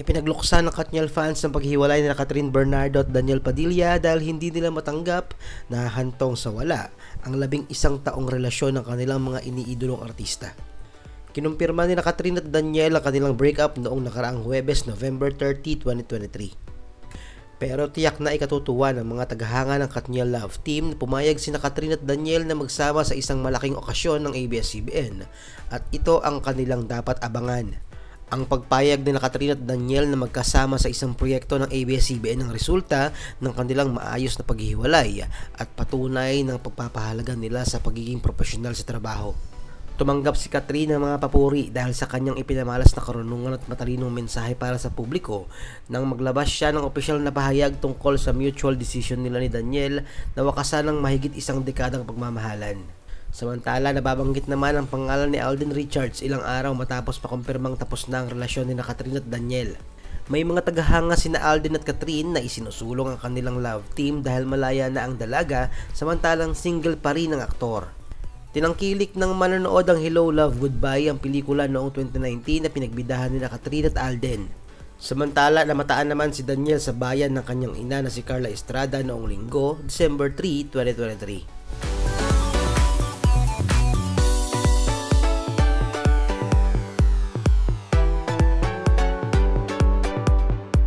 Ipinagluksa ng Katniel fans ng paghiwalay nila Catherine Bernardo at Daniel Padilla dahil hindi nila matanggap na hantong sa wala ang 11 taong relasyon ng kanilang mga iniidolong artista. Kinumpirma nila Catherine at Daniel ang kanilang breakup noong nakaraang Huwebes, November 30, 2023. Pero tiyak na ikatutuwa ng mga tagahanga ng Katniel Love Team na pumayag sina Catherine at Daniel na magsama sa isang malaking okasyon ng ABS-CBN at ito ang kanilang dapat abangan. Ang pagpayag ni Catherine at Daniel na magkasama sa isang proyekto ng ABS-CBN ang resulta ng kanilang maayos na paghihiwalay at patunay ng pagpapahalaga nila sa pagiging profesional sa trabaho. Tumanggap si Catherine ng mga papuri dahil sa kanyang ipinamalas na karunungan at matalinong mensahe para sa publiko nang maglabas siya ng opisyal na pahayag tungkol sa mutual decision nila ni Daniel na wakasan ng mahigit isang dekadang pagmamahalan. Samantala, nababanggit naman ang pangalan ni Alden Richards ilang araw matapos makumpirmang tapos na ang relasyon ni Catherine at Daniel. May mga tagahanga sina Alden at Catherine na isinusulong ang kanilang love team dahil malaya na ang dalaga samantalang single pa rin ang aktor. Tinangkilik ng manonood ang Hello Love Goodbye ang pelikula noong 2019 na pinagbidahan nila Catherine at Alden. Samantala, namataan naman si Daniel sa bayan ng kanyang ina na si Carla Estrada noong Linggo, December 3, 2023.